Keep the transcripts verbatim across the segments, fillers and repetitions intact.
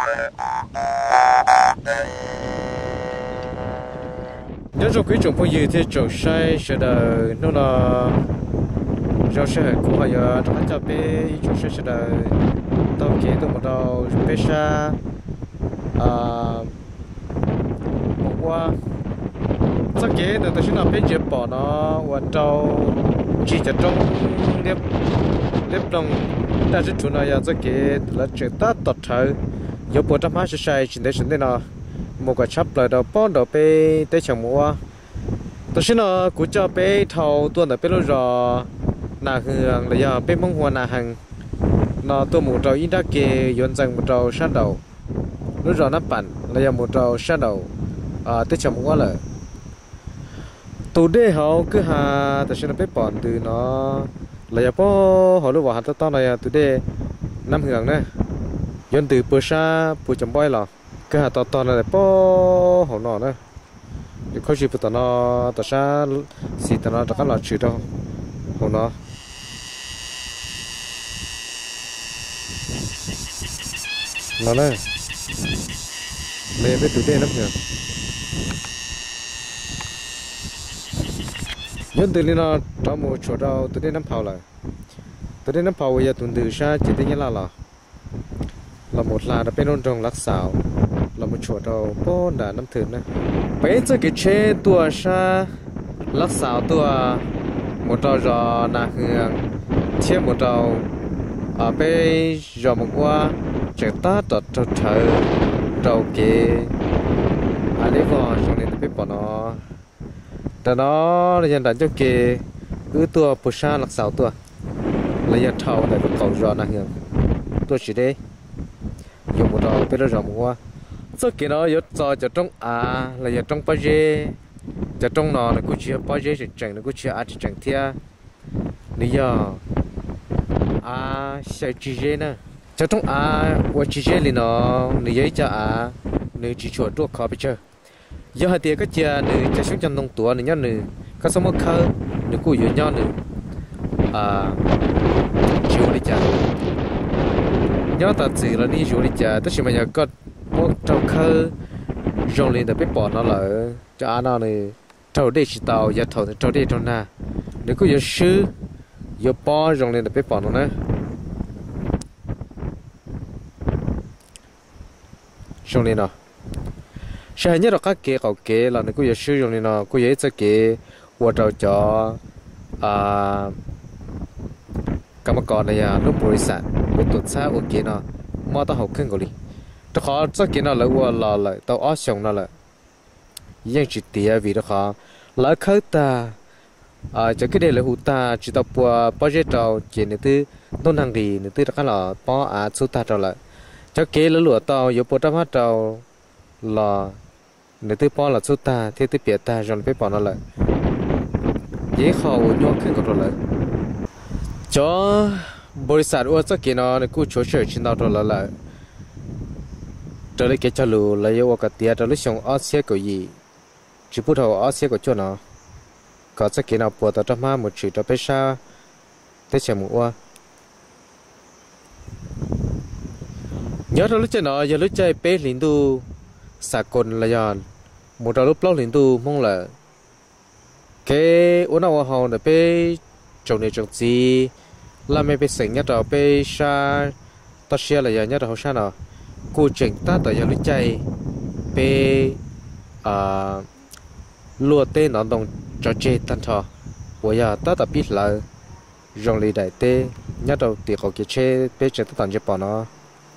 nhớ trong quý trồng phong gì thì trồng sai sẽ đời nó là rau sẽ cũng phải giờ trong cho bé trồng sai sẽ đời tao kia tao một đầu bé sa à một qua chắc kế từ từ khi nào bé chụp bỏ nó và trâu chỉ cho trong nếp nếp trong ta sẽ chọn là chắc kế là chuyện ta tọt thở giờ bộ trăm hai sẽ sai chỉ để chuyện nào một cái chấp lại đầu bón đầu bé tới chẳng mua tôi xin nó cũng cho bé thầu tuần ở bé lối rò nà hương là giờ bé mong hoa nà hàng nó tôi một trâu ít đá kê dọn dần một trâu sát đầu lối rò nắp bản là giờ một trâu sát đầu à tới chẳng mua là tôi để họ cứ hà tôi xin nó bé bón từ nó là giờ bó họ lúc vào hạt to này tôi để năm hương này dọn từ bờ xa bờ chấm bói là cái hạt to to này bó họ nọ nữa thì có gì bữa tao nó tao sẽ xịt tao nó tao có làm chuyện đâu họ nó nó này mẹ biết tụi đây lắm nhỉ nhân từ nó trong một chỗ đâu tụi đây nắm phao lại tụi đây nắm phao bây giờ tụi từ xa chỉ thấy như là là là một là đã bên ôn trong lắc xào là một chỗ đâu bó đã nắm thử nữa bây giờ cái chế tua sa lắc xào tua một trâu giò nà hương chế một trâu ở bên giò một qua chạy ta tọt trâu thở trâu kê à lấy vào trong này biết bỏ nóแต่nó là nhân đại cho kê cứ tua bù sa lắc xào tua là nhân thầu để bắt cầu giò nà hương tua chỉ đây dùng một trâu bên giò một qua số kia nó yếu cho cho trong à là giờ trong bao giờ cho trong nó là cũng chỉ bao giờ chỉ chẳng nó cũng chỉ à chỉ chẳng thia lý do à sẽ chỉ dễ nè cho trong à và chỉ dễ thì nó lý do cho à nếu chỉ chuột đuốc khó bị chơi giờ hai tiệt cái chia nếu chỉ sống trong nông tuổi nếu nhớ nếu các số một khơi nếu cũng yếu nhau nếu à chịu đi chơi nhớ ta chỉ là đi chịu đi chơi tất nhiên bây giờ có một trâu khơi rong lên để biết bỏ nó lại cho anh nó này trâu đây chỉ tàu giờ thầu trâu đây trâu na nếu có giờ sư giờ bỏ rong lên để biết bỏ nó nữa rong lên nào sẽ nhớ được các kế cầu kế là nếu có giờ sư rong lên nào có giờ cái kế qua trâu cho à các bạn còn này à lúc bồi sản lúc tuần xa ok nào mà tao học khinh gọi đi đó khó cho cái nào là qua là là tao ở xong nó là những chuyện tiệt vì đó khó lỡ khơi ta à cho cái đây là hụt ta chỉ tao qua bao giờ tao chỉ nữa thứ tôn hàng gì nữa thứ đó cái là bao à số ta tao lại cho cái lỡ lụa tao yếu bộ trăm hát tao là nữa thứ bao là số ta thế thứ biệt ta rồi phải bỏ nó lại dễ khó nhóc khinh của rồi lại cho bồi sản qua cho cái nó này cứ chỗ chơi trên tao rồi lại trở lại cái chợ lù lấy vào cái tiệt trở lại xong ở xe cái gì chỉ bắt đầu ở xe cái chỗ nào có sẽ cái nào bỏ tao mà một chuyện đó phải sao thế xem một qua nhớ rồi lúc chơi nó giờ lúc chơi bé lính tu sạc cồn là giòn một đầu lúc lâu lính tu mong là cái uốn nào hầu để bé trồng này trồng gì làm mấy bé sành nhất rồi bé sa tao xe là giờ nhất rồi sao nào cô chỉnh ta tại giờ lúc chạy về à lúa tê nó đồng cho chơi tan thọ bây giờ ta đã biết là rong lì đại tê nhớ đầu tiền họ kia chơi về chơi ta tận cho bọn nó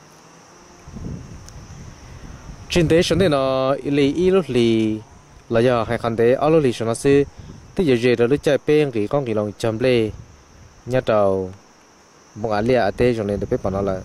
trên thế số này nó lì ít lúc lì là giờ hai khán thế ở lúc lì số nó xí thế giờ về rồi lúc chạy về cái con cái lòng chấm lê nhớ đầu một cái lìa tê rong lì để biết bọn nó là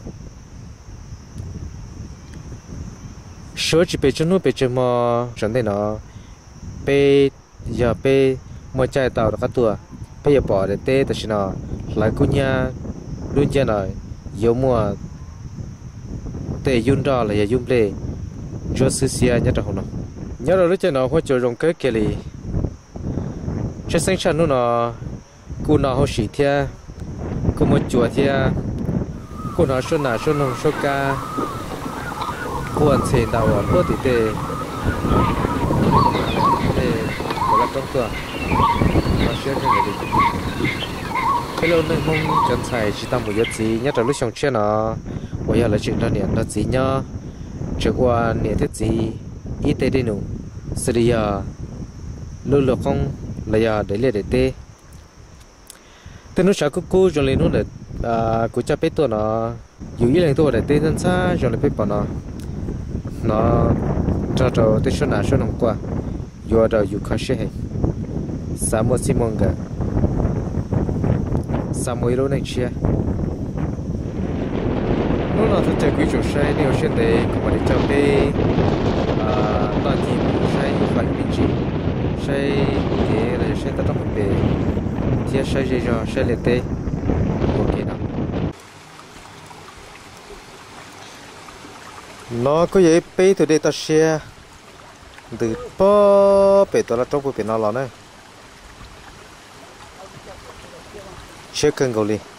số chỉ bị chân nuôi bị chân mò chẳng thế nó bị giờ bị mua chạy tàu các tua bây giờ bỏ để tê tại sao lại cũng nha luôn chơi này nhiều mùa tê yun đó là giờ yun play cho xí xia nhớ đâu nó nhớ rồi lúc chơi nó hoa chơi rong cái kia li chơi sinh sản nó cô nó hoa xỉ thia cô mua chùa thia cô nó số nào số nông số ca quan trên đầu ở bữa thì tê tê có là trong cửa nó sẽ cho người đi cái lâu nay mong chân xài chỉ tầm một giờ gì nhất là lúc xong chuyện nó bây giờ là chuyện đó điện là gì nhá trước qua điện thiết gì ít tê đi nụ sự đi giờ lưu lượng không là giờ để lấy để tê tên nó sẽ có cô cho lên nó để à cô cha biết tôi nó dù ý là tôi để tê thân xa cho nên biết bảo nó nó cho cho tê số nào số năm qua dù ở đâu dù khó sẽ hay sao mua xi măng cả sao mua đồ này chia nó là thật chơi quý chủ sai nếu trên đây cũng phải cho cái à toàn team sai phải vị trí sai thế là sai tất cả mọi người thì sai gì rồi sai liệt tê ok nào nó có gì bây từ đây ta share từ po bây tôi là trong cái nó là này share kênh gọi đi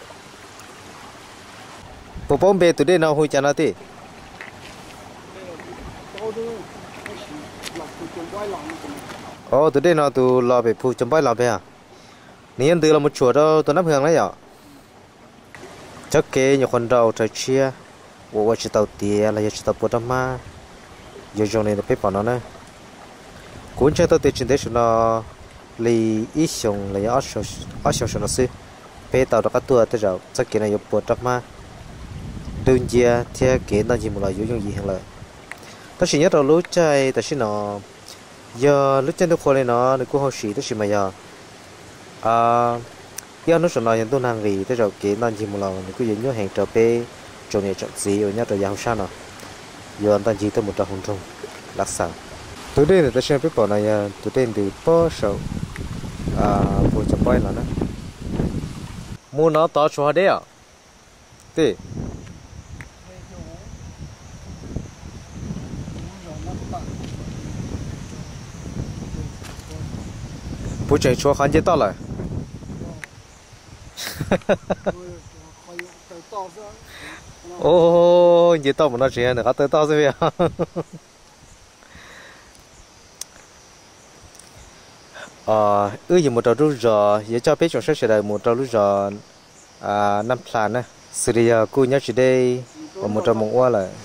bộ bóng bây từ đây nào hồi chả nào thế ồ từ đây nào từ là về phụ chấm bài là về à nên từ là một chuột đâu tôi nắp hương đấy ạ chắc kế nhiều con đầu trời chia bộ chỉ tàu tiền là chỉ tàu bột ma giờ trong này là phải bảo nó này cuốn chơi tàu tiền trên đấy nó lì ít xong là ít xong ít xong nó xí phải tàu đó các tua tới rồi chắc kế này bột ma đương nhiên theo kế nó chỉ một là dùng gì hơn là ta chỉ nhớ đầu lúc chơi ta chỉ nó giờ lúc chơi tôi coi này nó nó cũng không xí tôi chỉ mà giờ à giờ nó sẽ nói những tôi năng gì tới rồi kế nó chỉ một là nó cứ nhớ hàng trò pe trong này chọn gì ở nhà rồi giàu sao nào giờ anh ta chỉ tới một trăm hồn trung đặc sản tối đây là ta xem cái bảo này tối đây từ bao sầu à buổi chấm bay là nó mua nó to cho đấy à thế buổi chạy cho khán giả to lại ô gì tao mà nói chuyện nữa tới tao rồi à ờ ư gì một trâu rú giò giờ cho biết trong sách sẽ là một trâu rú giò à năm plan nè xử lý cô nhớ chỉ đây và một trâu mông qua lại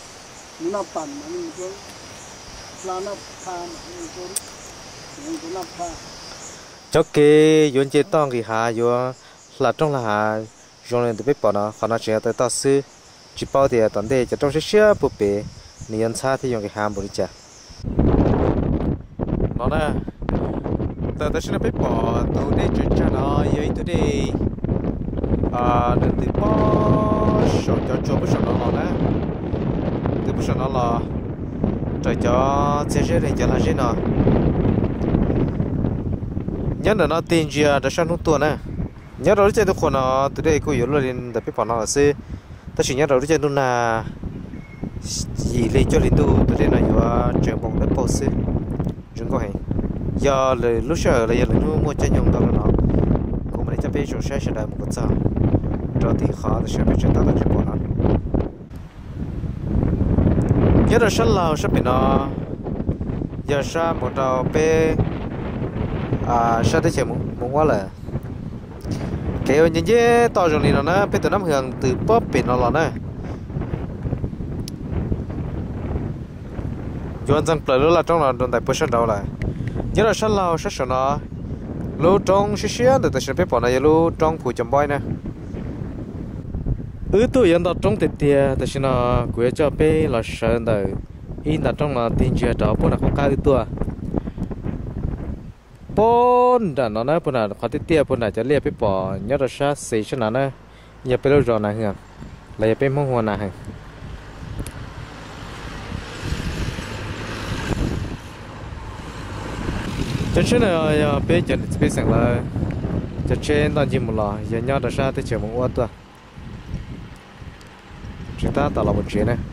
cho kê yuan chế tông thì hà yuan là trong là hà dùng lên từ biết bỏ nó còn nó chỉ tới tao sư chỉ bao thì toàn đây chỉ trong xe xe búp bê niên xa thì dùng cái hàm bồi chả nó nè từ từ xin biết bỏ từ đây chuyển cho nó vậy từ đây à đừng từ bỏ sổ cho cho bớt sổ nó nó nè từ bớt sổ nó là trời cho xe xe này cho là gì nào nhớ là nó tiền gì à để sang nút tuần nè nhớ rồi chơi tôi còn nó từ đây cô yếu lên để biết bỏ nó là xe ta chỉ nhớ rồi chơi luôn là gì lên cho lên tu từ đây là do trường bóng đất bao xe chúng có hay giờ là lúc sau là giờ là mua mua chân nhung đó là nó cũng phải chấp biết chỗ xe sẽ đại một cái sao cho thì khó thì sẽ phải chuyển tới là chuyện của nó nhớ rồi sắp lâu sắp bị nó giờ sa một đầu pe à sa tới chơi muốn muốn quá là kéo những cái to rồi này nó nè bây giờ nắm hưởng từ pop bị nó là nè Doan rằng plei là trong là đồn đại bớt đầu lại nhớ là sáng lâu sáng nó lú trong xí xí để ta sẽ biết bỏ này lú trong của chấm boy nè ứ tôi hiện tại trong tiệt tiệt ta sẽ nó của cho bé là sơn đời in là trong là tiền chưa đó bữa nào không cao tua bốn đã nó nói bữa nào khó tiệt tiệt bữa nàoจะเรียกไปปอnhớ là sáng xí cho nó nèอย่าไปรู้รอนะเฮียlàอย่าไปมองหัวนะเฮียcho nên là bây giờ bây giờ là cho trên toàn chim một lò giờ nhau đã ra tới chiều một ô tô chúng ta tạo là một chuyện này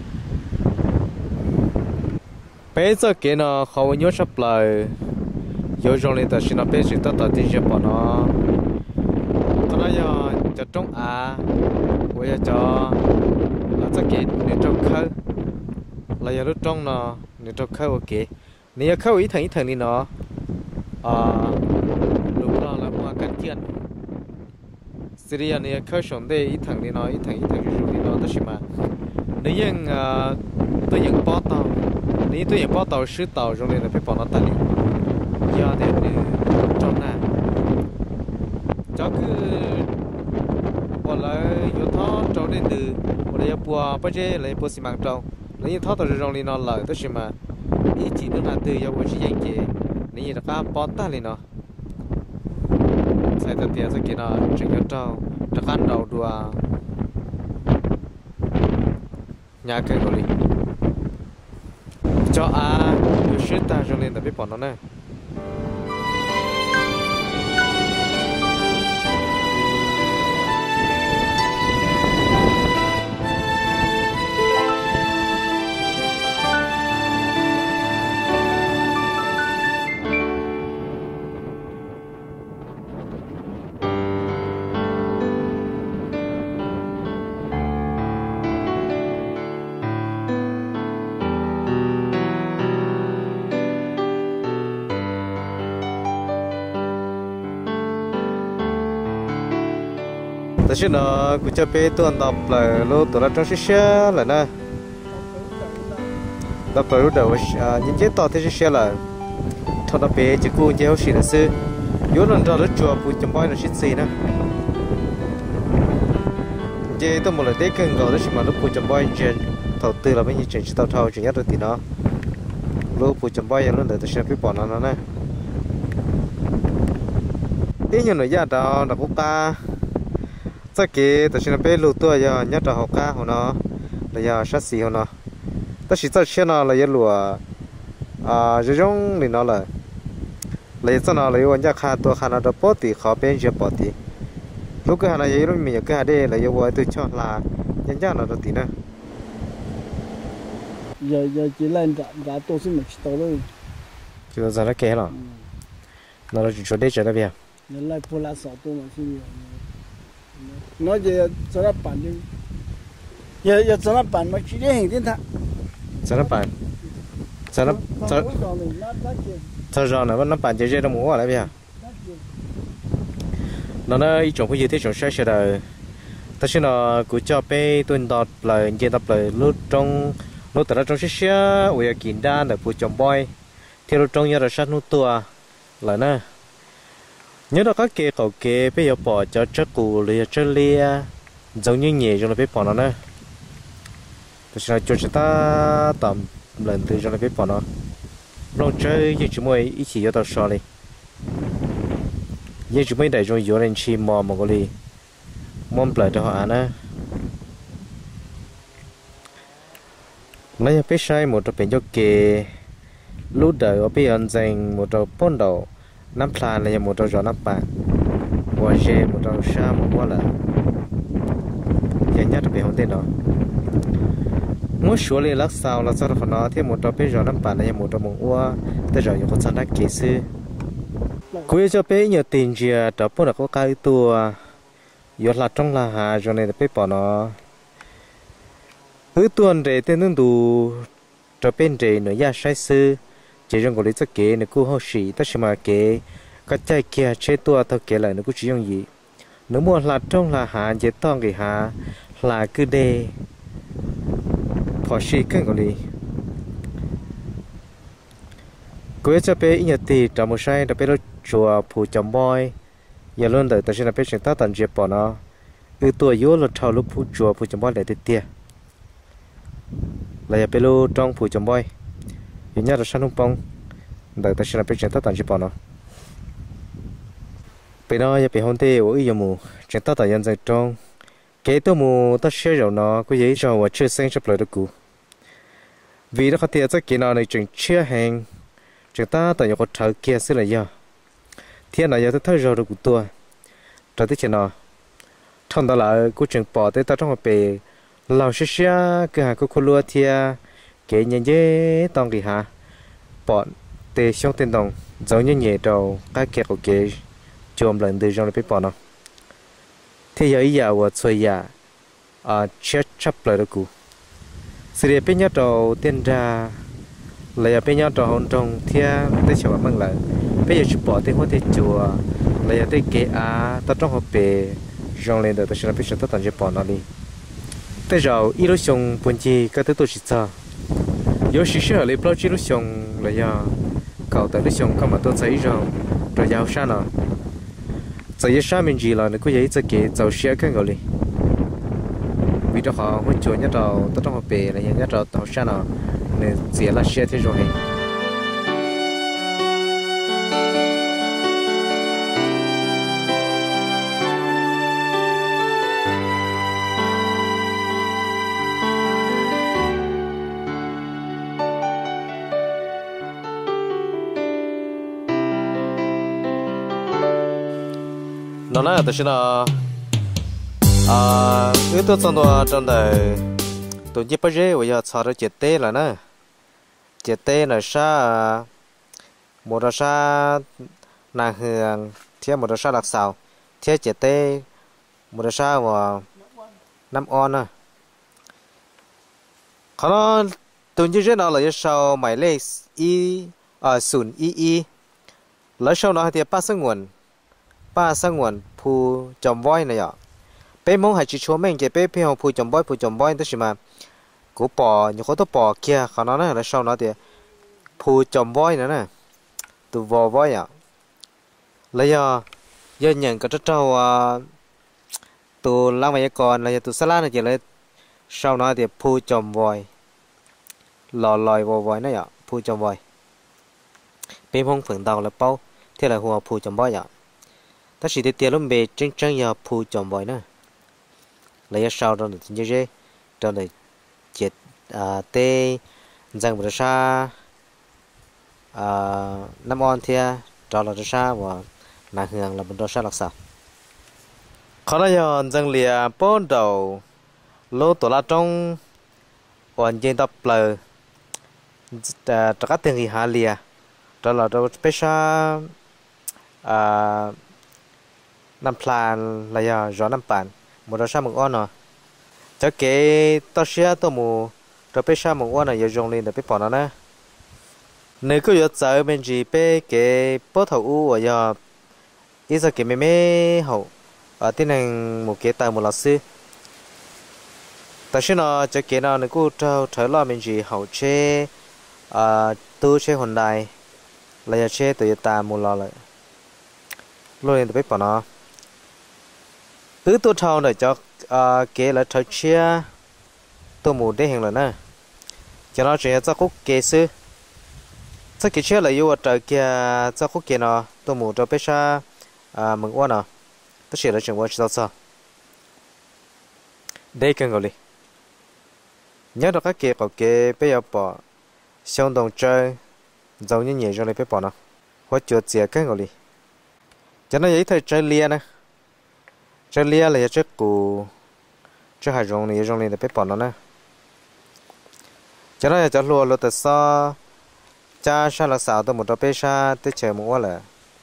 bây giờ cái nó không nhớ sắp lại giờ trong này ta xin nó bây giờ ta tạo tiền cho bọn nó tao nói giờ cho trong à bây giờ cho là cho cái để trong khơi là giờ lúc trong nó nếu cho khâu ok nếu khâu ý thành ý thành đi nó à lúc đó là mua cắt kiên Syria này khâu sống đây ý thành đi nó ý thành ý thành cái đi nó đó là mà nếu như tôi những bao tàu nếu tôi những bao tàu sứ tàu trong này là phải bỏ nó tại đi giờ thì trong này cho cứ hoặc là yếu thọ trong đến từ hoặc là bùa bây giờ lấy bùa xi măng trong nếu như thọ tàu trong này nó lợi đó là mà ý chỉ nó là từ giờ bùa chỉ dành gì nếu như là các bao ta lên nó sai thật tiền sẽ kia nó chừng yếu trâu nó ăn đầu đùa nhà cái gọi đi cho à yếu sứ ta trong này là biết bỏ nó nèแต่ฉันน่ะกูจะไปตัวอันดับเลยรู้ตัวละจังเสียเลยนะดับเลยรู้เดี๋ยวอ่ายินเจต่อที่เสียเลยทอดไปจะกูจะเอาสิ่งนั้นซื้อย้อนหลังเราจั่วผู้จำบ่อยเราชิดสีนะเจต้องหมดเลยได้เกินก่อนแล้วใช่ไหมรู้ผู้จำบ่อยเจนถอดตื่นเราไม่ยินเจนชิดเท่าเท่าจริงยัดตัวตีเนาะรู้ผู้จำบ่อยยังรู้เดี๋ยวตัวฉันไปปอนนั่นนะอีกอย่างหนึ่งญาติเราหนักกุกาสักกี่แต่ฉันไปรู้ตัวยังยัดเราหกก้าหัวเนาะแล้วยังชัดสีหัวเนาะแต่สิจะเชื่อเนาะเลยยังรัวอ่าจะย่งนี่เนาะเลยเลยจะเนาะเลยวันยักขาตัวขานาดปอตีเขาเป็นเจ้าปอตีลูกก็หาอะไรยังมีก็หาได้เลยยังวัวตัวชอบลายังยักนาดตีนะ giờ giờ chỉ lên đã đã tôi xin một chút thôi chưa giờ nó kén rồi nó là chuyện đấy chuyện đó bây giờ giờ lại phụ lá sọt tôi mà xin nói giờ cho nó bàn đi giờ giờ cho nó bàn mà chỉ để hình thiên thà cho nó bàn cho nó cho cho rồi nó nó bàn chơi chơi đâu mua lại bây giờ nó nó ý chồng cái gì thế chồng sai sai đời ta xin nó cứ cho bé tuần đọt lời nghe đọc lời lúc trong lúc tại đó trong xe xe ủi kín đan để phụ chồng boy theo lúc trong nhà là sát nút tua lại nè nhớ đó các kê cầu kê bây giờ bỏ cho chất cù lìa chất lia giống như nhẹ trong là biết bỏ nó nè tôi sẽ cho chúng ta tầm lần từ trong là biết bỏ nó lòng chơi như chúng mày ít chỉ cho tao so đi như chúng mày để trong yếu lên chi mò một cái gì mong lại cho họ nè lấy biết sai một trò biển cho kê lúc đời ở bên anh dành một trò pon đầu năm plan là một trò gió năm bạn qua dê một trò sa một qua là dễ nhất về hôm tên đó mỗi số liền lắc sao là sao đó nó thêm một trò bên gió năm bạn là một trò mông qua tới rồi có sản đắc kỹ sư cuối cho bé nhiều tiền gì đó pon là có cái tua yếu là trong là hà cho nên là bé bỏ nó cứ tuần để tên nương đủ cho bên để nữa ya sai sư chỉ trong cái lý do kế này cũng hậu sĩ tất mà kế các trái kia chế tua thao kế lại nó cũng chỉ dùng gì nếu muốn là trong là hạ chế to cái hạ là cứ để phò sĩ cái cái gì cuối cho bé ít nhật thì trong một sai đặc biệt là chùa phù chồng boy giờ luôn đợi tất là bé chúng ta tận dẹp bỏ nó cứ tua yếu là thao lúc phù chùa phù chồng boy để tiệt là bây giờ trong phủ chồng boy hiện nhà là săn hung bông đợi ta sẽ làm chuyện tất tận chỉ bỏ nó bây giờ giờ bị hôn thê ở ý mù chuyện tất tận nhân dân trong cái tôi mù ta share rồi nó có giấy cho và chưa sinh chấp lời được cũ vì nó có thể chắc cái nào này chuyện chia hàng chuyện ta tại có thở kia sẽ là gì thiên này giờ tôi thấy rồi được của tôi rồi tới chuyện nào thằng đó là câu chuyện bỏ tới ta trong một bề lão xe xe cái hàng cô lúa thia cái nhân dễ tông đi hả bọn tê xong tên đồng giống như nhẹ đầu các kẹt của cái chùm lần từ trong cái bọn nó thế giờ ý giờ và chơi giờ à chết chấp lại được cụ sự bên nhau trâu tiên ra là bên nhau trâu hôn trong thia tới chùa măng lại bây giờ chụp bỏ tới hoa tới chùa là tới kế á ta trong học bể rong lên được ta sẽ làm biết sự tất tận chụp bỏ nó đi tới rồi ít lúc xong buồn chi cái tới tôi chỉ sao有时是来不及路上来呀，搞得路上干嘛都在绕，这要啥呢？这一上面去了，你可以自己走些看个哩。vì đó họ muốn chọn nhất đầu tất trong họ bể là nhất đầu tàu xa nào nên chỉ là xe thế rồi nó nói là tôi xin là à ước tôi trong đó trong đời tôi chỉ bây giờ bây giờ xả ra chết tê là nè chết tê là sa một là sa nàng hương thêm một là sa đặc sào thêm chết tê một là sa và năm on à còn tôi chỉ biết nó là sau mày lấy y à sùn y y lấy sau đó thì ba sang nguồn ba sang nguồn phu chồng voi này ạ bé mong hay chỉ cho mình cái bé bé họ phu chồng voi phu chồng voi đó mà cú bò như có tó bò kia còn nó này là sau nó thì phu chồng voi nữa nè từ vò voi ạ lấy giờ giờ nhận cái trâu trâu từ lang mày còn là từ salad này chỉ lấy sau nó thì phu chồng voi lò lòi vò voi này ạ phu chồng voi bé mong phượng đầu là bao thế là hoa phu chồng voi ạ ta chỉ để tiền lúc về chân chân giờ phu chồng voi nữa lấy sau đó là như thế đó là chết à tê rằng một sa à năm on thia đó là sa và nàng hương là một đó sa lạc sao có là giờ rằng lìa bốn đầu lô tổ la trong còn trên tập lờ tất cả tiền gì hà lìa đó là đó special à năm plan là giờ gió năm bàn một đó sa một on rồi cho cái tao xia tao mù rồi bây giờ một con này giờ dùng lên để bây bỏ nó nè nếu cứ giờ chơi bên gì bây cái bớt thầu u ở giờ ít giờ cái mê mê hậu ở trên này một cái tài một lát sư tại sao nó cho cái nào nếu cứ trâu trâu lo bên gì hậu chế à tu chế hồn đài là giờ chế từ ta một lò lại luôn lên để bây bỏ nó cứ tu trâu để cho à cái là trâu chia tôi muốn để hiện rồi nè cho nó chuyện cho khúc kê sư cho cái chuyện là yêu trời kia cho khúc kê nó tôi muốn cho bé sa à mừng quan à tôi sẽ là chuyện quan sao sao đây cần gọi đi nhớ được các kê có kê bé giờ bỏ xong đồng chơi giống như nhảy cho này bé bỏ nó hoặc chuột dẻ cái gọi đi cho nó giấy thời chơi lia nè chơi lia là chơi cù chơi hải rong này rong này để bé bỏ nó nè cho nên cho lúa lúa từ sau cha sa là sao tôi một đôi bé sa tới chờ một quan là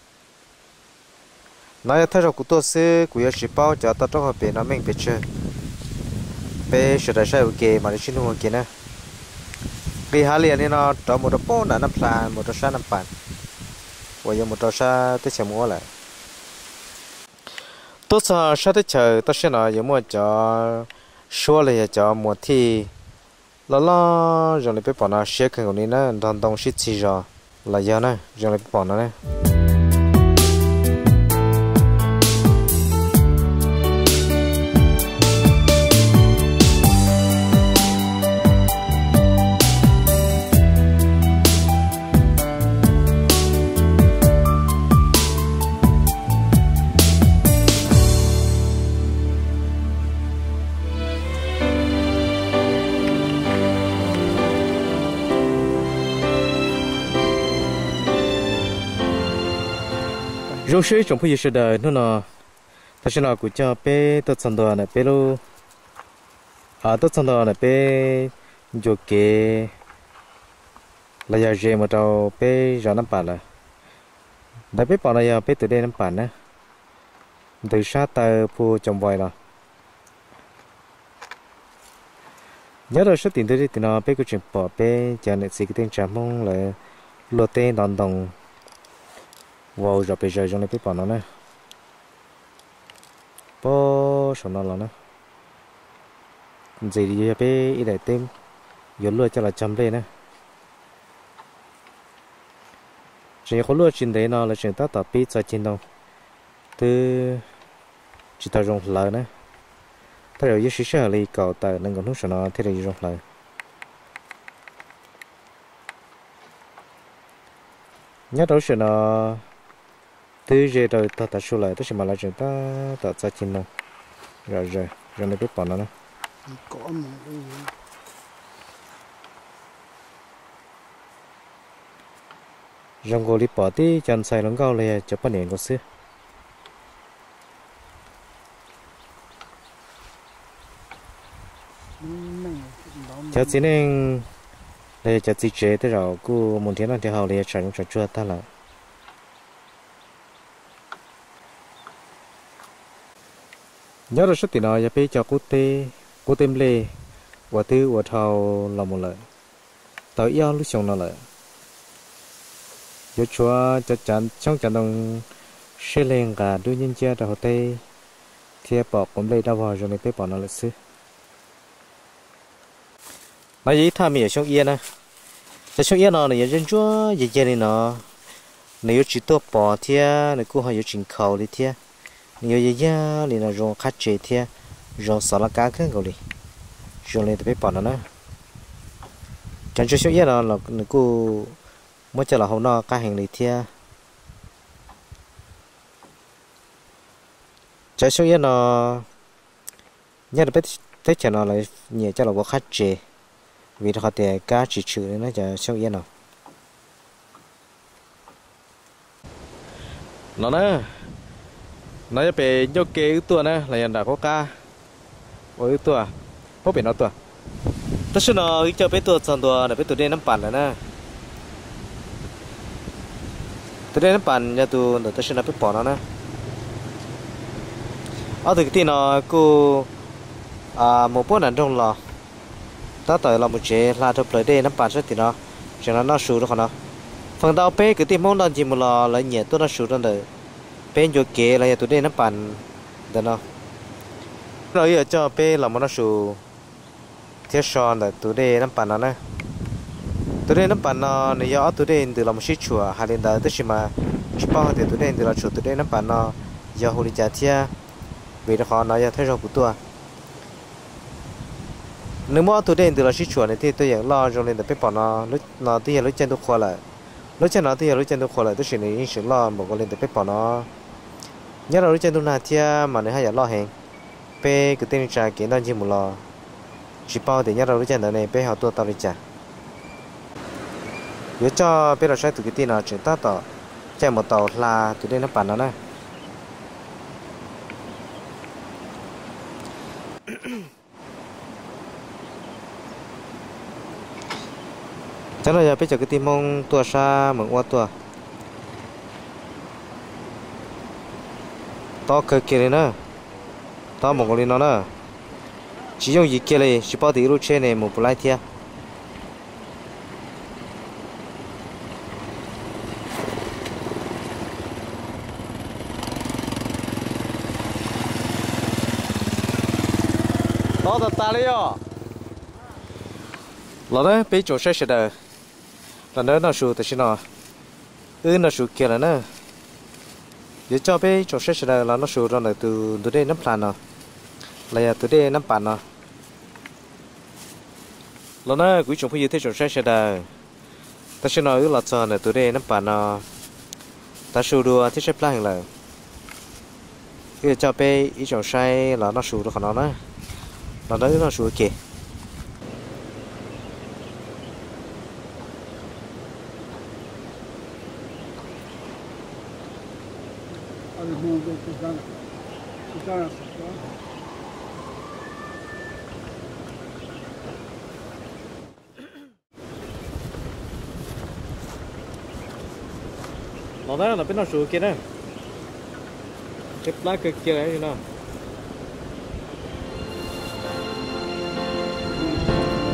nói thay rồi cụ tôi sư cụ yêu ship bao cho tôi trong hợp bé nó mình bé chơi bé sẽ đại sai ok mà đi xin luôn ok nè vì hà liền nên nó cho một đôi bao là năm plan một đôi sa năm bàn và giờ một đôi sa tới chờ một quan là tôi sa sa tới chờ tôi sẽ nói giờ mua cho số là cho một thì là lo rồi lại bị bỏ nó xé cái này nó đòn đòn xịt xì rồi là giờ này rồi lại bị bỏ nó này rong suy trong phía sau đời nó là ta sẽ nói của cho bé tôi chọn đồ này bé lu à tôi chọn đồ này bé cho cái là giờ gì mà tao bé giờ năm bản là đã bé bỏ này giờ bé từ đây năm bản nữa từ sát tới phu trồng vòi rồi nhớ rồi số tiền tôi đi thì nó bé cái chuyện bỏ bé giờ này xí cái tiền trả mong là lô tên đòn đồng vào rồi bây giờ trong này bé bỏ nó nè bỏ số nó là nó gì đi bé ít đại tên giờ lúa cho là chấm bé nè chỉ có lúa trên đấy nó là chuyện ta tập bé cho trên đâu từ chỉ ta dùng lại nè thế rồi chỉ sẽ là cậu tại nên còn lúc sau nó thế là dùng lại nhớ đâu sẽ nó từ giờ rồi ta ta số lại tôi sẽ mà lại chuyện ta ta cho trên đâu rồi rồi rồi này biết bỏ nó nè có mà rong goli bỏ tí chân xài lông cao lên cho bao nhiêu có xưa cho xin anh đây cho chị chế tới rồi cô muốn thiên là thì hậu liền trả những trò chua ta là nhớ được số tiền nào giờ bây cho cô tê cô tem lê và thứ và thầu là một lợi tới yêu lúc xong nó lợi giờ chúa cho chắn trong chắn đồng xe lên cả đôi nhân chia đầu tây thì bỏ cũng lấy đâu vào rồi mới bỏ nó lại xứ nói gì tham gia trong yên à tại trong yên nó này dân chúa gì gì này nó nếu chỉ tôi bỏ thì này cô họ có trình khẩu đi thì nếu gì gì này là rong khát chế thì rong xả lá cá cái gọi đi rong lên thì bỏ nó nữa chẳng cho trong yên nó là này cô mới cho là hôm đó cá hàng đi thì trái trong yên nó nhớ được biết tết cho nó là nhẹ cho là có khát chế vì họ thì cá chỉ trừ nó cho sâu yên nào nó nè nóจะไปยกเกยตัวนะอะไรอย่างดาก็กาโอ้ยตัวพวกเป็นเอาตัวแต่ฉันเอาจะไปตัวสองตัวเนี่ยไปตัวเด่นน้ำปั่นแล้วนะตัวเด่นน้ำปั่นจะตัวแต่ฉันเอาไปปอนแล้วนะเอาถึงที่เนาะกูอ่าหมู่พวกนั้นตรงรอta tới là một chế là thuộc lời đề năm bản rất thì nó cho nó nó sưu được nó phần đầu pe cái tim mong đàn chỉ một lò lấy nhẹ tôi nó sưu ra đời pe vô kế là tụi đề năm bản đó nó rồi ở cho pe là một nó sưu thiết son là tụi đề năm bản nó nè tụi đề năm bản nó nếu ở tụi đề từ là một chiếc chùa hay lên đó tức là mà chỉ bao thì tụi đề từ là chùa tụi đề năm bản nó giờ hồi đi trả thia vì nó khó nói giờ thấy rồi của tôi nếu mà tôi đến từ là ship chuẩn thì tôiยังlo trong lên để bỏ nó lúc nó thì lúc trên tôi khoa lại lúc trên nó thì lúc trên tôi khoa lại tôi sẽ này sẽ lo một cái lên để bỏ nó nhớ là lúc trên tôi nào thì mà nếu hay là lo hàng pe cái tiền trả kiện đang chỉ một lo chỉ bao thì nhớ là lúc trên đó này pe họ tua tao đi trả nhớ cho pe là sai từ cái tiền nào chuyển ta tao chạy một tàu là từ đây nó bán nó này chắc là giờ bây giờ cái tim mong tua xa mừng qua tua to cơ kia này nữa to một con nó nữa chỉ dùng gì kia này chỉ bao tỷ lúc trên này một bộ lai thia to thật ta đấy ạ là đấy bây giờ sẽ sẽ đời là nó nó sưu thì nó ừ nó sưu kia là nó để cho bé cho sẽ sẽ là nó sưu ra là từ từ đây nắm plan nó là từ đây nắm bàn nó là nó quý trọng phải thế cho sẽ sẽ là ta sẽ nói là cho là từ đây nắm bàn nó ta sưu đua thì sẽ plan là cái cho bé ý trọng sai là nó sưu được nó nó là nó nó sưu kia nó đó là biết nó sủi kia đó cái lá cực kia đấy nó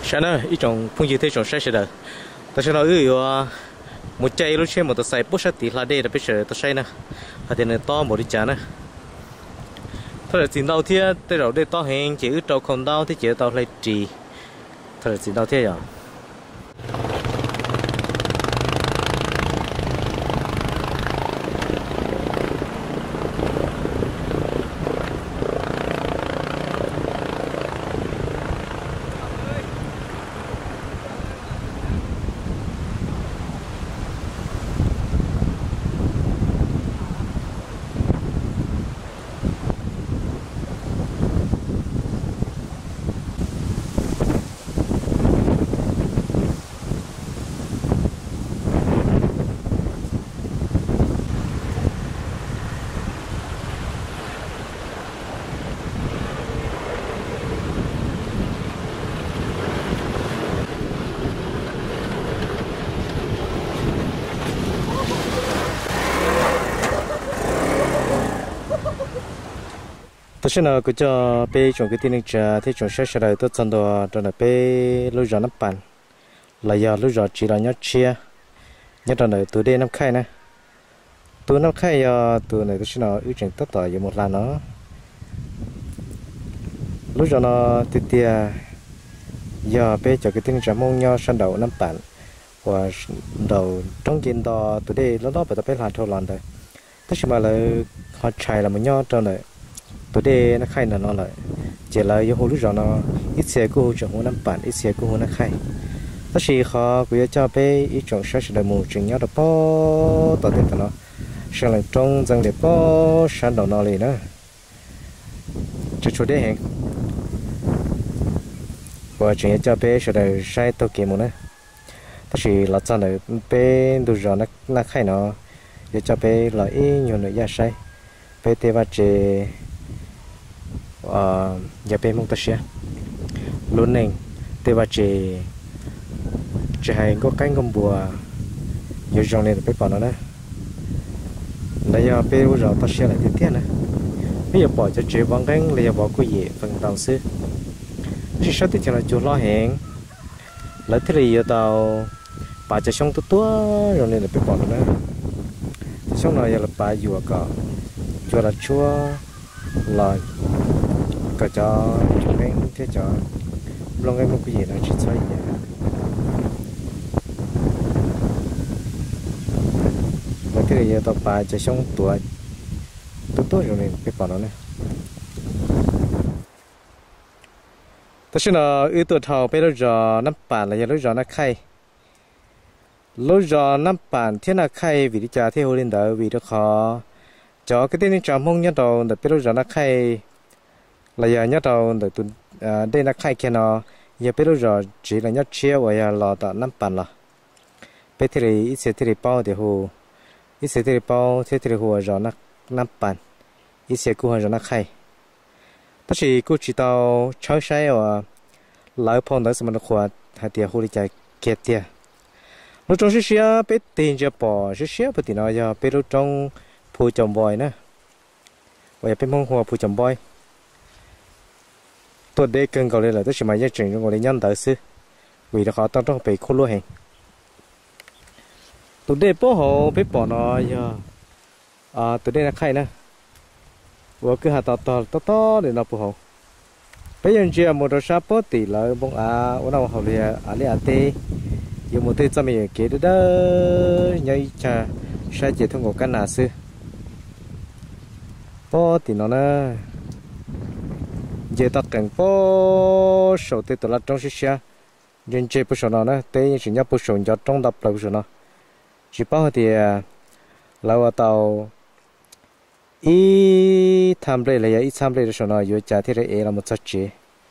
sáng nay ít trong phong gì thế trong sáng sẽ được ta sẽ nói ư một chai lúc xem một tờ sai bút sát tỷ là đây là bây giờ tờ sai nè hay thì này to một đi chả nè thôi là tiền đâu thế tới rồi đây to hơn chỉ ước trâu không đau thì chỉ tao lại trì thôi là tiền đâu thế rồi tôi sẽ nói cái cho bé trong cái tin trà thì trong sẽ sẽ là tôi chọn đồ cho là bé lúc giờ nó bàn là giờ lúc giờ chỉ là nhớ chia nhớ cho là từ đây năm khai nè từ năm khai giờ từ này tôi sẽ nói ưu tiên tất cả một lần nữa lúc giờ nó từ tia giờ bé cho cái tin trà mong nhau sang đầu năm bàn và đầu trong kinh đó từ đây nó đó phải tập bé làm thôi lần rồi tôi sẽ mà là họ chạy là một nhau cho này tôi đây nó khai là nó lại chỉ là yêu hồ lúc giờ nó ít xe của chồng hồ năm bản ít xe của hồ nó khai tất nhiên họ cũng cho bé ít chọn sách để mua chừng nhau được bao tao thấy nó sang lại trong rằng để bao sản đầu nó liền đó cho chỗ đấy hẹn và chừng cho bé sẽ để sai tao kiếm một nữa tất nhiên là cho này bé lúc giờ nó nó khai nó để cho bé là ít nhiều nữa ra sai bé tê va chè ờ giờ bé mong ta sẽ luôn nè tê va chè chè hay có cánh con bùa giờ trong này bé bỏ nó đấy bây giờ bé bây giờ ta sẽ lại tiếp theo này bây giờ bỏ cho chè bằng cánh bây giờ bỏ cái gì phần đầu xứ chỉ sau tiếp theo là chỗ lo hẹn lấy thế này giờ tàu bà cho xong tốt tốt rồi nên là bé bỏ nó đấy xong rồi giờ là bà vừa cả cho là chua là cả cho chúng em thế cho long em một cái gì đó chỉ xoay nhẹ và cái này giờ tao bà cho xong tuổi tốt tốt rồi này cái bảo nó này tất nhiên là ưu tuổi thầu bây giờ năm bản là giờ lúc giờ nó khai lúc giờ năm bản thế nào khai vì đi trả theo lên đó vì nó khó cho cái tên chọn mong nhớ đầu để biết giờ nó khai là giờ nhớ đầu để tụi đây nó khai kia nó giờ biết giờ chỉ là nhớ chia và giờ là tạo năm bản là biết thì ít sẽ thì bao thì hồ ít sẽ thì bao thế thì hồ giờ nó năm bản ít sẽ cũng giờ nó khai tất nhiên cũng chỉ tao chơi sai và lại phong đó xem nó khoa hay thì hồ đi chạy kia tiền lúc trong xí biết tiền cho bỏ xí biết tiền nó giờ biết lúc trong phụ chồng bòi nè vậy bên mong hoa phụ chồng bòi tôi đây cần gọi là tôi chỉ máy gia trình cho người nhân tới xứ vì nó khó tăng trong bị khô lúa hình tôi đây bố hồ biết bỏ nó giờ à tôi đây là khai nè và cứ hạt to to to to để nó bố hồ bây giờ chỉ một đôi sáp bó tỷ là bông à ở đâu họ liền à liền à tê dùng một tê cho mình kế đó nhảy trà sai chỉ thông qua căn nào xưa bó thì nó nè giờ ta cần bó sầu tê tụi nó trong xí xa nhưng chơi bó sầu nó nè tê nhưng chỉ nhớ bó sầu cho trong đập lại bó sầu nó chỉ bao thì lâu tàu ít tham đây là ít tham đây là sầu nó vừa trả thì là là một chất chế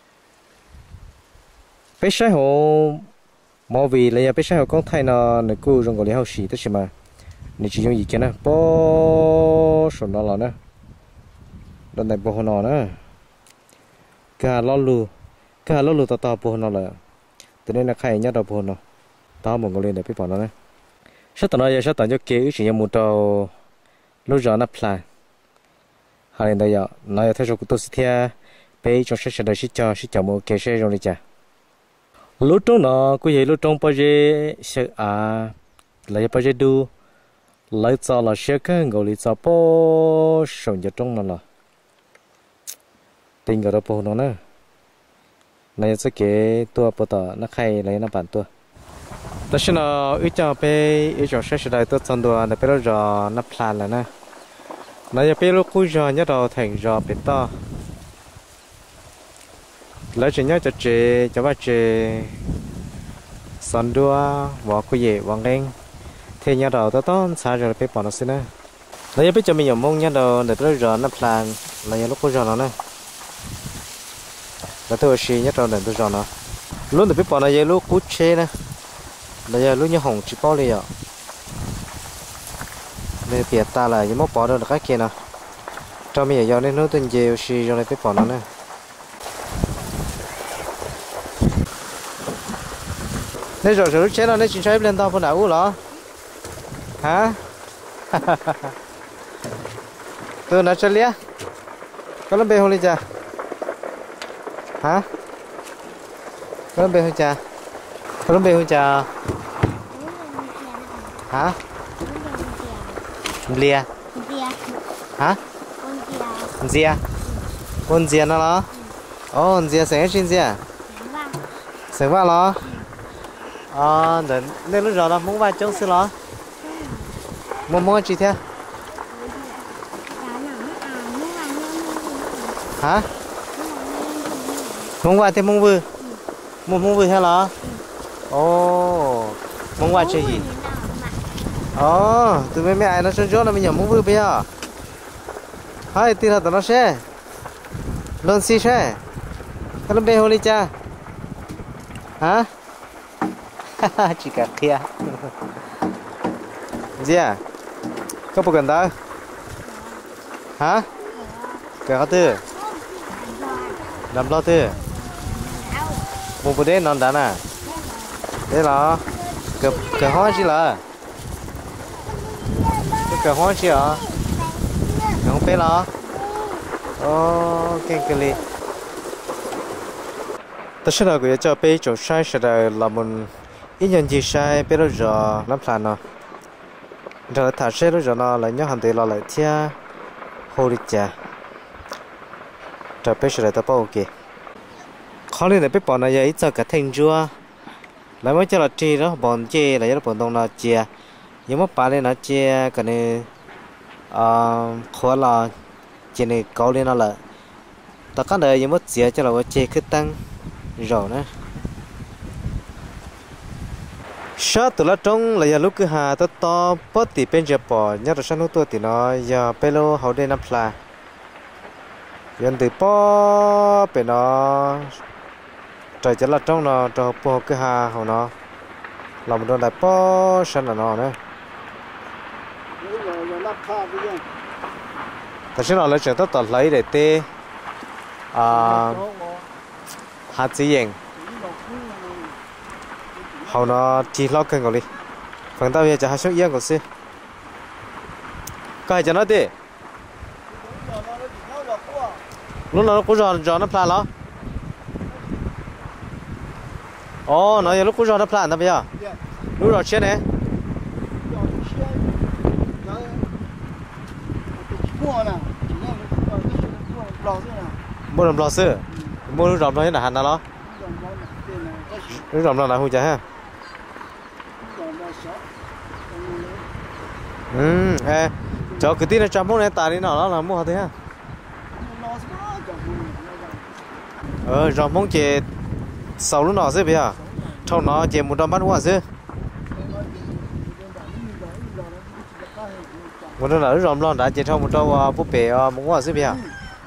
bây giờ hồ mò vì là bây giờ hồ con thay nó nó cứ dùng cái hậu xí tức là nên chỉ dùng gì kia nè bó sầu nó là nè đợt này bố nó nữa cả lót lù cả lót lù tao tao bố nó là từ đây là khai nhá tao bố nó tao một người lên để biết bảo nó này sao tao nói giờ sao tao cho kế chỉ một tàu lúc giờ nó plan hai lần đây giờ nói theo số của tôi sẽ theo bây giờ sẽ sẽ đợi sẽ cho sẽ cho một kế sẽ rồi đi chả lúc trong nó cũng vậy lúc trong bao giờ sẽ à lấy bao giờ đu lấy cho là sẽ cái người lấy cho bao sống cho trong nó là tình cái đó bao nó nữa này sẽ cái tua bao tờ nó khai lấy nó bản tua đó là nó ít cho bé ít cho sẽ đại tôi chọn đồ này bé nó giờ nó plan là nè này bé lúc cuối giờ nhớ đầu thành giờ bé to lấy chuyện nhớ cho chị cho ba chị sẵn đua bỏ cái gì vàng đen thì nhớ đầu tôi to xa rồi bé bỏ nó xin nè lấy bé cho mình dùng mông nhớ đầu để bé giờ nó plan là nhớ lúc cuối giờ nó nè là tôi xí nhớ đầu để tôi giờ nó luôn để bé bỏ nó giờ lúc cuối chế nè bây giờ lúc như hồng chỉ bao liều đây biệt ta là những mốc bỏ được cái kia nè cho mình giờ nên nó tên nhiều xì rồi phải bỏ nó nè đây rồi rồi chết nó đây chỉ chơi lên tao phần nào đó hả tôi nói cho lia có lần bê không đi cha hả có lần bê không cha có lần bê không cha hả lia hả Zia con Zia nó đó oh Zia sẽ trên Zia sẽ vào đó à nên nên lúc rồi đó muốn vào trong xí đó muốn muốn chi thế hả muốn vào thì muốn vừa muốn muốn vừa hay là oh muốn vào chơi gì ồ tụi mấy mẹ nó chơi chốt là mình nhầm muốn vừa bây giờ hai tiền là tao nó xe luôn xí xe cái nó bê hồ đi cha hả chỉ cả kia gì à có bộ cần đó hả cái họ tư làm lo tư một bữa đêm non đá nè đây là cái cái hoa gì là cái hoa gì à không biết là ok cái gì tất nhiên là cái cho bé chỗ sai sẽ là một ít nhân gì sai bé đó giờ làm sao nó rồi thả xe đó giờ nó lại nhớ hành thì là lại thia hồ đi chả rồi bé sẽ ta bảo ok khó lên để bé bỏ nó vậy cho cả thành chua lại mới cho là chi đó bọn chi là nó bọn đông là chia nhưng mà bà lên nó chia cái này khó là chỉ này câu lên nó là tất cả đời những mất chia cho là có chia cứ tăng rồi nữa sát từ lá trong là giờ lúc cứ hà to to bớt thì bên giờ bỏ nhớ được sang lúc tôi thì nó giờ pelo hậu đây nắp là giờ từ bỏ bên nó trời cho lá trong nó cho bỏ cứ hà hậu nó làm đồ lại bỏ sang là nó nữa ta sẽ nói là chuyện tốt tốt lấy để tê à hạt gì vậy hầu nó chỉ lo cần gọi đi phần tao bây giờ hai số yên của sư cái cho nó đi lúc nào nó cũng giòn giòn nó plan đó ồ nói lúc cũng giòn nó plan đó bây giờ lúc rồi chết này mua làm lò sư mua nước rộng nó thế nào hẳn nào đó nước rộng là không chả ha ừ ê cho cái tin là chăm mốt này tài đi nào đó là mua thế ha ờ rộng mong chị sau lúc nào sẽ bây giờ trong nó chị một trăm bát hoa sư một trăm là nước rộng lon đã chị trong một trăm búp bể một hoa sư bây giờ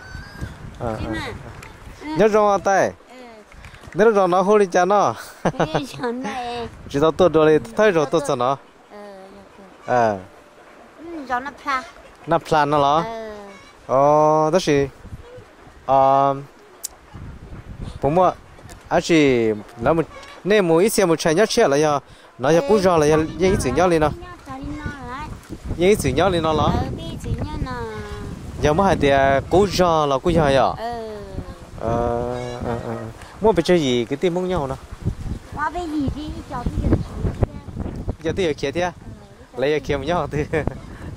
nhớ rong tay nếu rong nó hôi chả nó chỉ tao tôi rồi thấy rồi tôi sợ nó à rong nó pha nó plan nó lo ờ đó là ờ bố mẹ anh chị làm một nên một ít xem một trái nhất chết là do nó giờ cũng rong là những ít chuyện nhau lên nó những ít chuyện nhau lên nó lo giờ mới hai thì cố cho là cố cho vậy ờ ờ ờ mua về chơi gì cái tiền mong nhau nó cái gì đi cho cái gì giờ thì ở kia thế lấy ở kia một nhau thì cái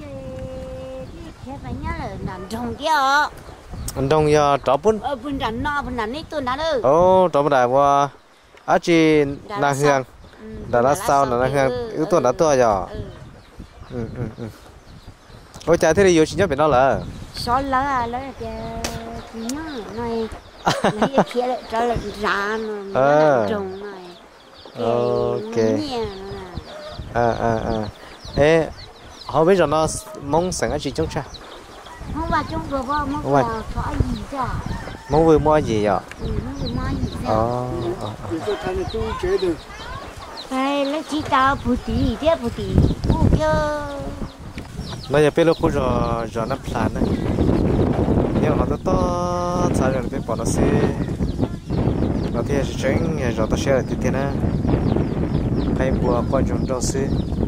phải nhớ là làm trồng kia anh đông giờ trọ bún ờ bún đàn no bún đàn ít tôi đã được ô trọ bún đại qua á chị nàng hương đã là sao là nàng hương yếu tố đã to giờ ừ ừ ừ ôi cha thế thì yêu chỉ nhớ bên đó là sao lỡ à lỡ cái cái nhớ này lấy kia lại trở lại ra nó trồng này ok à à à ê họ bây giờ nó mong sẵn ở chị trong cha không vào trong vừa vào mong vào có gì chứ mong vừa mua gì vậy ừ mong vừa mua gì chứ ờ 你这看着都觉得 ai lấy chỉ tao bù tí thế bù tí bù kia nó giờ bây giờ cũng rồi rồi nó plan đấy nhưng mà nó to sai rồi bây bỏ nó xe nó thì sẽ tránh rồi nó sẽ là tiếp theo nữa hay bùa quan trọng trong xe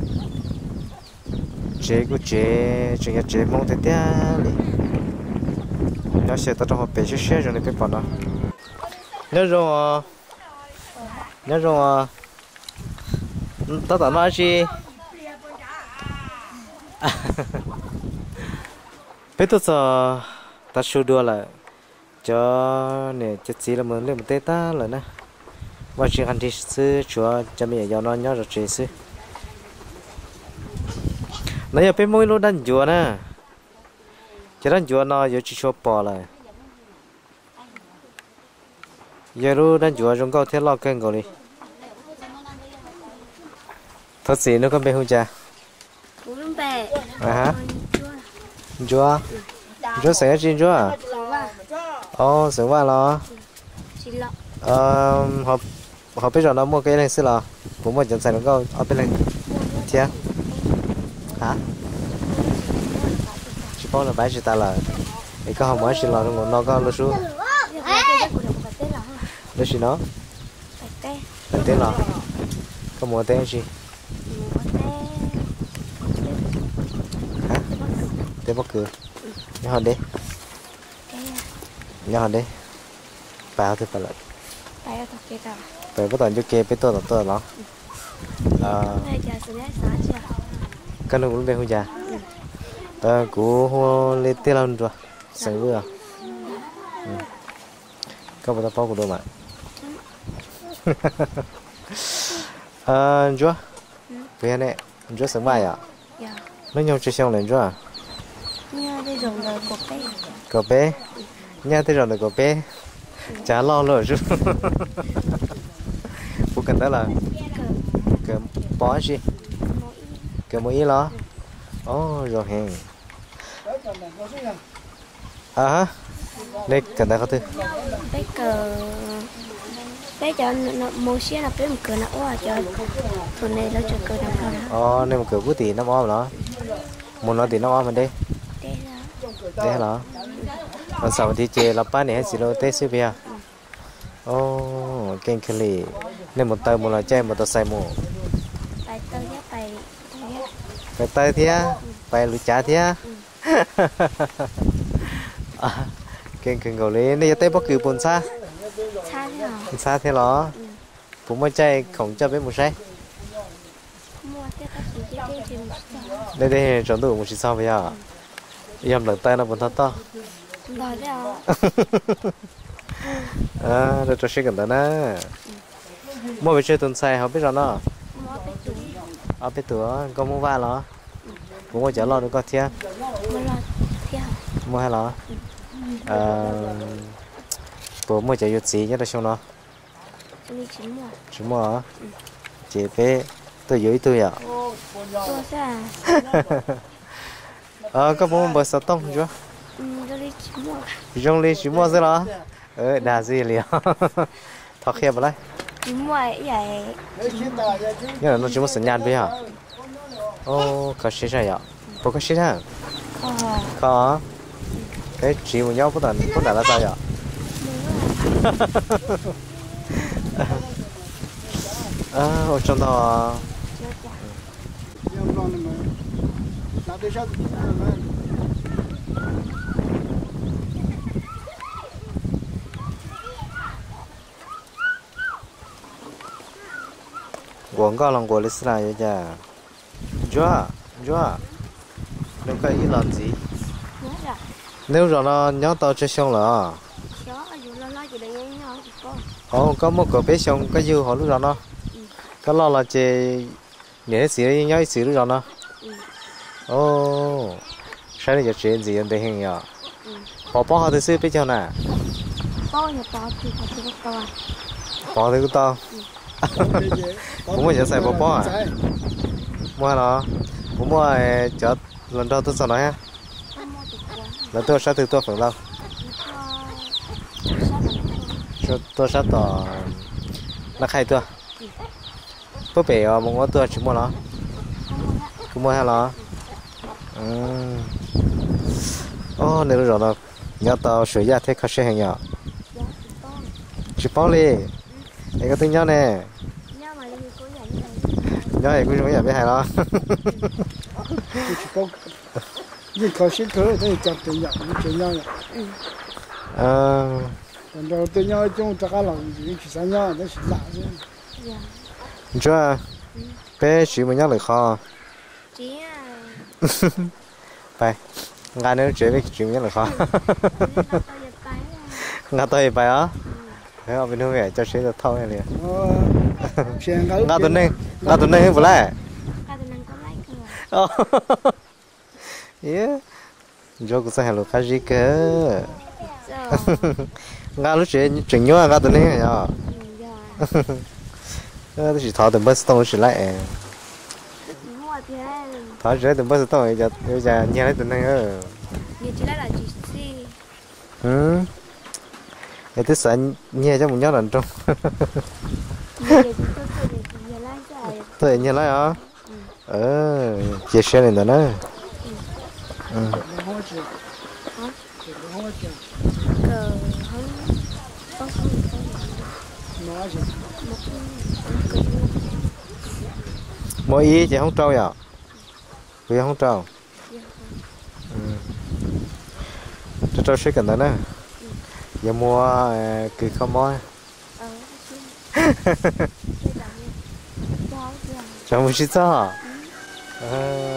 chế của chế chế chế mong thế thế nó sẽ tao trong hộp bể xe rồi bây bỏ nó nhớ rồi nhớ rồi tao tao nói gì bây giờ ta show đua là cho nè chất gì là mình lên một tết ta rồi nè và chuyện hành thì sư chúa cho mình giờ nó nhớ rồi chuyện sư nãy giờ bên môi luôn đánh chúa nè chỉ đánh chúa nó giờ chỉ cho bỏ lại giờ luôn đánh chúa chúng câu thế lo kênh rồi đi thật sự nó có bên hông cha cũng bè à hả chúa chúa sẽ trên chúa à ồ sẽ qua lo ờ họ họ biết rồi nó mua cái này xí lo cũng một trận xài nó có ở bên này chưa hả chỉ có là bảy chỉ ta là cái có không mới xí lo nó nó có lúc xuống lúc xí nó tên tên lo có mua tên gì hả tên bất cứ nhớ hơn đi nhớ hơn đi bao thì phải là phải bắt đầu cho kê biết tôi là tôi đó cái nó cũng bên hông già ta cũng lên tê lần rồi sáng vừa các bạn ta bao của tôi mà à chúa bây này chúa sáng mai à nó nhau chơi xong lên chúa à nha đây rồi là cột bé cột bé nha đây rồi là cột bé chả lo rồi chứ phụ cần đó là cái bó gì cái mũi lo oh rồi hèn à hả đây cần ta có thứ bé cờ bé cho nó mua xe là bé một cờ nó quá cho tuần này nó cho cờ nó cờ oh nên một cờ bút thì nó om nó muốn nó thì nó om mình đi đây là còn sau thì chơi là ba này xí lô tết xí bia oh kinh khỉ nên một tay một là chơi một tay sai một tay tay tay cái tay thía tay lưỡi chả thía kinh kinh cầu lên đây tay bất cứ bồn xa xa thế nào xa thế đó cũng mới chơi không cho biết một sai đây đây chọn đủ một chút sao bây giờ em lần tay nó vẫn thật to rồi đấy à à rồi cho xe gần đó nè mua về chơi tuần sai không biết rồi nó ở biết tuổi có mua va nó cũng mua chở lo được có thiệt mua hay lo à bố mua chở yuột gì nhá được không nó chúng mua chị bé tôi dưới tôi à ờ có mua bơ sả tông chưa dùng đi chỉ mua gì đó ờ đa gì liền thọc kẹp lại mua vậy nhưng mà nó chỉ mua sẵn nhạt bây hả ô có xí sao vậy bố có xí hả có cái chỉ một nhau có tận có đã là sao vậy à ở trong đó quảng cáo lòng của lịch sử này chứ chưa chưa đừng có ý làm gì nhớ rồi nếu rồi nó nhớ tao chơi xong là chó dù lo lo chỉ để nhớ nhớ thì con họ có một cái bé xong cái dư họ lúc rồi nó cái lo là chơi nhớ xí nhớ xí lúc rồi nó ô sao lại chuyện gì anh thấy hình nhở bỏ bỏ họ từ xưa bây giờ nè bao nhiêu bao thì có thể có to bỏ thì cũng to cũng bây giờ xài bỏ bỏ à mua nó cũng mua chợ lần đầu tôi sao nói ha lần tôi sát từ tôi phải lâu cho tôi sát tờ nó khai tôi bữa bể một ngón tôi chỉ mua nó cũng mua hay nó ô nếu rồi nó nhớ tao sửa ra thế khó sẽ hành nhở chỉ bao đi anh có tin nhớ nè nhớ thì cũng không biết hay đó chỉ có những khó sẽ thở thì chặt tự nhận những chuyện nhau ờ còn đâu tự nhau trong tất cả lòng gì chỉ sang nhau nó chỉ lạ chứ chưa bé chỉ mình nhớ lời kho chỉ phải ngài nếu chuyện với chuyện nhớ lời kho ngài tôi phải á thế ở bênนู้về cho xe được thâu này liền ngài tuần này ngài tuần này vừa lại yeah cho cô sẽ hello cái gì cơ ngài lúc chuyện chuyện nhớ ngài tuần này nhở tôi chỉ tháo từ bus tông chỉ lại tháo chỉ từ bus tông giờ giờ nhà lấy tuần này ơ chỉ là chỉ xí ừ để tôi sợ nghe cho một nhớ lần trong tôi nghe lại à ờ chia sẻ lên đó nữa mỗi ý chị không trâu à vì không trâu cho trâu sẽ cần đó nữa giờ mua kỳ không mua cho mua gì đó